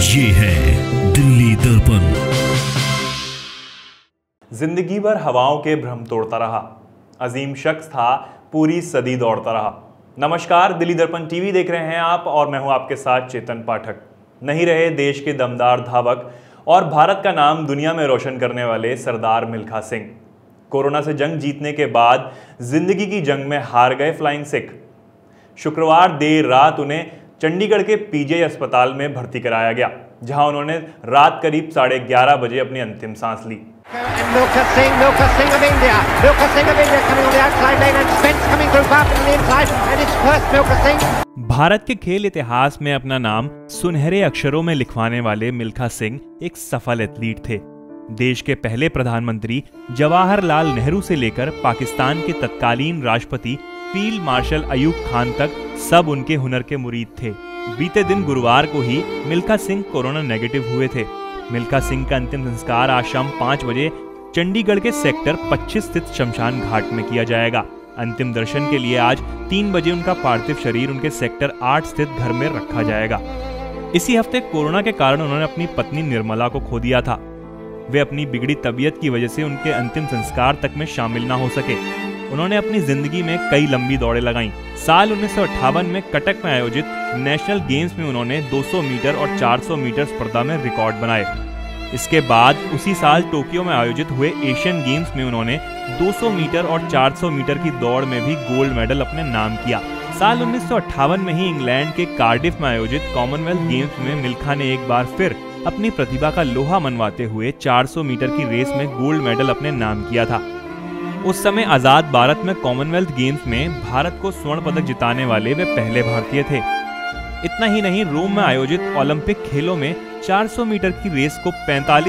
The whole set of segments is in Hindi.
ये है दिल्ली दर्पण। जिंदगी भर हवाओं के भ्रम तोड़ता रहा, अजीम शख्स था, पूरी सदी दौड़ता रहा। नमस्कार, दिल्ली दर्पण टीवी देख रहे हैं आप और मैं हूं आपके साथ चेतन पाठक। नहीं रहे देश के दमदार धावक और भारत का नाम दुनिया में रोशन करने वाले सरदार मिल्खा सिंह। कोरोना से जंग जीतने के बाद जिंदगी की जंग में हार गए फ्लाइंग सिख। शुक्रवार देर रात उन्हें चंडीगढ़ के पीजीआई अस्पताल में भर्ती कराया गया, जहां उन्होंने रात करीब 11:30 बजे अपनी अंतिम सांस ली। Milkha Singh of India coming on the outside lane and Spence coming through fast on the inside and it's first Milkha Singh। Bharat के खेल इतिहास में अपना नाम सुनहरे अक्षरों में लिखवाने वाले मिल्खा सिंह एक सफल एथलीट थे। देश के पहले प्रधानमंत्री जवाहरलाल नेहरू से लेकर पाकिस्तान के तत्कालीन राष्ट्रपति फील्ड मार्शल अयूब खान तक सब उनके हुनर के मुरीद थे। बीते दिन गुरुवार को ही मिल्खा सिंह कोरोना नेगेटिव हुए थे। मिल्खा सिंह का अंतिम संस्कार आज शाम 5 बजे चंडीगढ़ के सेक्टर 25 स्थित शमशान घाट में किया जाएगा। अंतिम दर्शन के लिए आज 3 बजे उनका पार्थिव शरीर उनके सेक्टर 8 स्थित घर में रखा जाएगा। इसी हफ्ते कोरोना के कारण उन्होंने अपनी पत्नी निर्मला को खो दिया था। वे अपनी बिगड़ी तबीयत की वजह से उनके अंतिम संस्कार तक में शामिल ना हो सके। उन्होंने अपनी जिंदगी में कई लंबी दौड़ें लगाईं। साल 1958 में कटक में आयोजित नेशनल गेम्स में उन्होंने 200 मीटर और 400 मीटर स्पर्धा में रिकॉर्ड बनाए। इसके बाद उसी साल टोक्यो में आयोजित हुए एशियन गेम्स में उन्होंने 200 मीटर और 400 मीटर की दौड़ में भी गोल्ड मेडल अपने नाम किया। साल 1958 में ही इंग्लैंड के कार्डिफ में आयोजित कॉमनवेल्थ गेम्स में मिल्खा ने एक बार फिर अपनी प्रतिभा का लोहा मनवाते हुए 400 मीटर की रेस में गोल्ड मेडल अपने नाम किया था। उस समय आजाद भारत में कॉमनवेल्थ गेम्स में भारत को स्वर्ण पदक जिताने वाले वे पहले भारतीय थे। इतना ही नहीं, रोम में आयोजित ओलंपिक खेलों में 400 मीटर की रेस को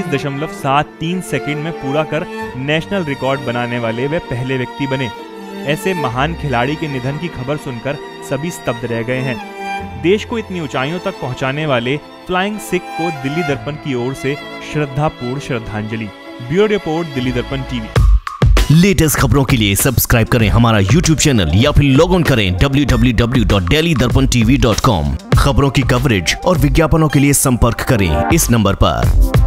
45.73 सेकंड में पूरा कर नेशनल रिकॉर्ड बनाने वाले वे पहले व्यक्ति बने। ऐसे महान खिलाड़ी के निधन की खबर सुनकर सभी स्तब्ध रह गए हैं। देश को इतनी ऊंचाइयों तक पहुंचाने वाले फ्लाइंग सिख को दिल्ली दर्पण की ओर से श्रद्धापूर्ण श्रद्धांजलि। ब्यूरो रिपोर्ट, दिल्ली दर्पण टीवी। लेटेस्ट खबरों के लिए सब्सक्राइब करें हमारा YouTube चैनल या फिर लॉग ऑन करें www.delhidarpantv.com। खबरों की कवरेज और विज्ञापनों के लिए संपर्क करें इस नंबर पर।